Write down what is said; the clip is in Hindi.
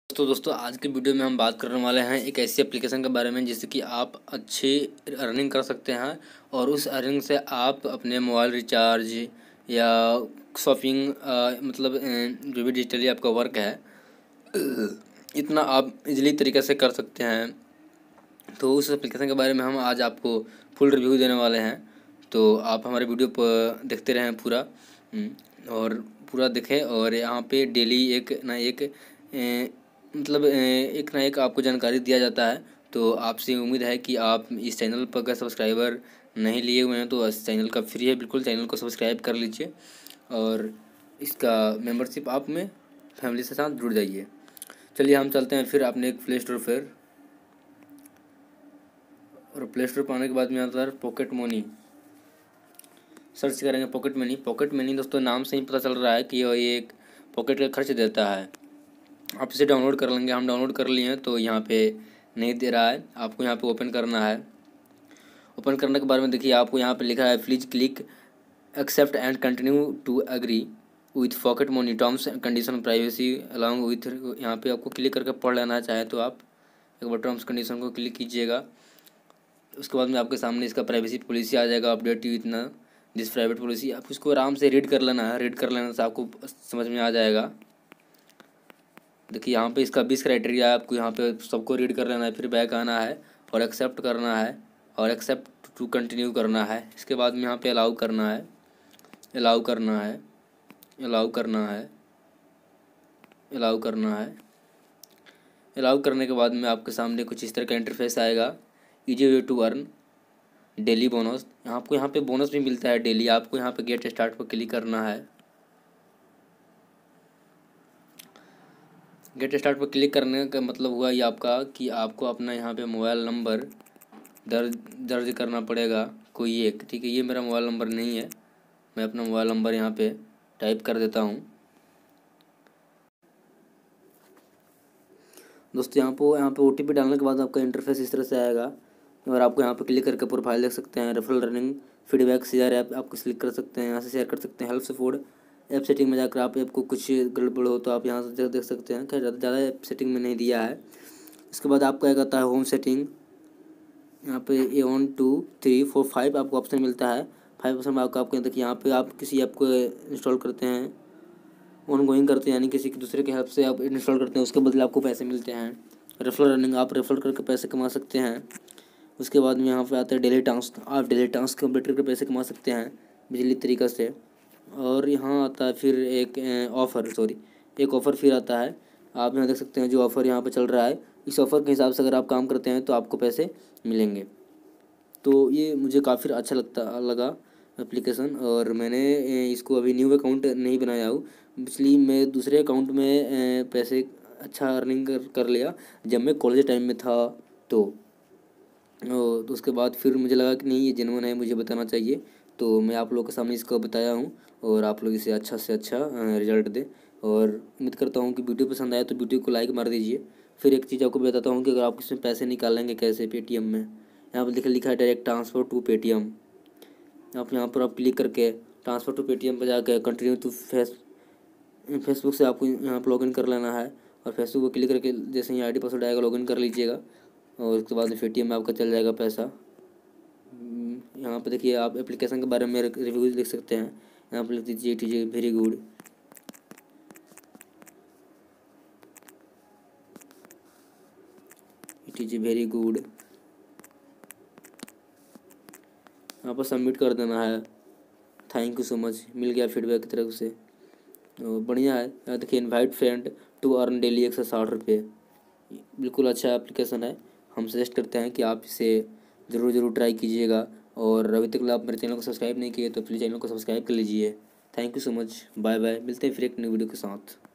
दोस्तों आज के वीडियो में हम बात करने वाले हैं एक ऐसी एप्लीकेशन के बारे में जिससे कि आप अच्छी अर्निंग कर सकते हैं और उस अर्निंग से आप अपने मोबाइल रिचार्ज या शॉपिंग जो भी डिजिटली आपका वर्क है इतना आप इजीली तरीके से कर सकते हैं। तो उस एप्लीकेशन के बारे में हम आज आपको फुल रिव्यू देने वाले हैं। तो आप हमारे वीडियो पर देखते रहें पूरा और पूरा देखें। और यहाँ पे डेली एक ना एक आपको जानकारी दिया जाता है। तो आपसे उम्मीद है कि आप इस चैनल पर अगर सब्सक्राइबर नहीं लिए हुए हैं तो इस चैनल का फ्री है, बिल्कुल चैनल को सब्सक्राइब कर लीजिए और इसका मेंबरशिप आप में फैमिली के साथ जुड़ जाइए। चलिए हम चलते हैं फिर अपने एक प्ले स्टोर पर। और प्ले स्टोर पर आने के बाद में आता है पॉकेट मनी। सर्च करेंगे पॉकेट मनी दोस्तों नाम से ही पता चल रहा है कि ये एक पॉकेट का खर्च देता है। आप इसे डाउनलोड कर लेंगे, हम डाउनलोड कर लिए हैं। तो यहाँ पे नहीं दे रहा है, आपको यहाँ पे ओपन करना है। ओपन करने के बाद में देखिए आपको यहाँ पे लिखा है please click accept and continue to agree with pocket money terms and condition privacy along with. यहाँ पे आपको क्लिक करके पढ़ लेना चाहे तो आप एक बार टर्म्स कंडीशन को क्लिक कीजिएगा। उसके बाद में आपके सामने इसका प्राइवेसी पॉलिसी आ जाएगा, अपडेट यू इतना दिस प्राइवेट पॉलिसी। आप उसको आराम से रीड कर लेना है, रीड कर लेने से आपको समझ में आ जाएगा। देखिए यहाँ पे इसका 20 क्राइटेरिया है, आपको यहाँ पे सबको रीड कर लेना है, फिर बैक आना है और एक्सेप्ट करना है और एक्सेप्ट टू कंटिन्यू करना है। इसके बाद में यहाँ पे अलाउ करना है, अलाउ करना है, अलाउ करना है, अलाउ करना है। अलाउ करने के बाद में आपके सामने कुछ इस तरह का इंटरफेस आएगा। Easy way to earn daily bonus. आपको यहाँ पे बोनस भी मिलता है डेली। आपको यहाँ पे गेट स्टार्ट पर क्लिक करना है। गेट स्टार्ट पर क्लिक करने का मतलब हुआ ये आपका कि आपको अपना यहाँ पे मोबाइल नंबर दर्ज करना पड़ेगा कोई एक। ठीक है, ये मेरा मोबाइल नंबर नहीं है, मैं अपना मोबाइल नंबर यहाँ पे टाइप कर देता हूँ। दोस्तों यहाँ पे OTP डालने के बाद आपका इंटरफेस इस तरह से आएगा और आपको यहाँ पे क्लिक करके प्रोफाइल देख सकते हैं। Referral running feedback share app आपको क्लिक कर सकते हैं, यहाँ से शेयर कर सकते हैं। हेल्प सपोर्ट ऐप सेटिंग में जाकर आप आपको कुछ गड़बड़ हो तो आप यहाँ से देख सकते हैं। खैर ज़्यादा ऐप सेटिंग में नहीं दिया है। इसके बाद आपको एक आता है होम सेटिंग। यहाँ पे 1 2 3 4 5 आपको ऑप्शन मिलता है। 5% में आपको देखिए यहाँ पे आप किसी ऐप को इंस्टॉल करते हैं, ऑन गोइंग करते हैं, यानी किसी दूसरे के हेल्प से आप इंस्टॉल करते हैं, उसके बदले आपको पैसे मिलते हैं। रेफरल रनिंग आप रेफर करके पैसे कमा सकते हैं। उसके बाद में यहाँ पे आता है डेली टास्क। आप डेली टास्क कंप्लीट करके पैसे कमा सकते हैं बिजली तरीक़ा से। और यहाँ आता है फिर एक ऑफ़र फिर आता है। आप यहाँ देख सकते हैं जो ऑफ़र यहाँ पे चल रहा है, इस ऑफ़र के हिसाब से अगर आप काम करते हैं तो आपको पैसे मिलेंगे। तो ये मुझे काफ़ी अच्छा लगा एप्लीकेशन। और मैंने इसको अभी न्यू अकाउंट नहीं बनाया हूँ, इसलिए मैं दूसरे अकाउंट में पैसे अच्छा अर्निंग कर लिया जब मैं कॉलेज टाइम में था। तो उसके बाद फिर मुझे लगा कि नहीं ये जेन्युइन है, मुझे बताना चाहिए। तो मैं आप लोगों के सामने इसको बताया हूँ और आप लोग इसे अच्छा से अच्छा रिजल्ट दें। और उम्मीद करता हूँ कि वीडियो पसंद आया तो वीडियो को लाइक मार दीजिए। फिर एक चीज़ आपको बताता हूँ कि अगर आप इसमें पैसे निकालेंगे कैसे, पेटीएम में यहाँ पर लिखा है डायरेक्ट ट्रांसफ़र टू पेटीएम। आप यहाँ पर आप क्लिक करके ट्रांसफ़र टू पेटीएम पर जाकर कंटिन्यू टू फेसबुक से आपको यहाँ पर लॉगिन कर लेना है। और फेसबुक पर क्लिक करके जैसे ही ID पासवर्ड आएगा लॉगिन कर लीजिएगा और उसके बाद पेटीएम में आपका चल जाएगा पैसा। यहाँ पे देखिए आप एप्लीकेशन के बारे में रिव्यू लिख सकते हैं। यहाँ पर लिख दीजिए it is very good. It is very good. यहाँ पर सबमिट कर देना है। थैंक यू सो मच, मिल गया फीडबैक की तरफ से। तो बढ़िया है। यहाँ देखिए invite friend to earn daily 160 रुपये। बिल्कुल अच्छा एप्लीकेशन है, हम सजेस्ट करते हैं कि आप इसे ज़रूर ट्राई कीजिएगा। और अभी तक आप मेरे चैनल को सब्सक्राइब नहीं किए तो प्लीज़ चैनल को सब्सक्राइब कर लीजिए। Thank you so much, bye bye, मिलते हैं फिर एक न्यू वीडियो के साथ।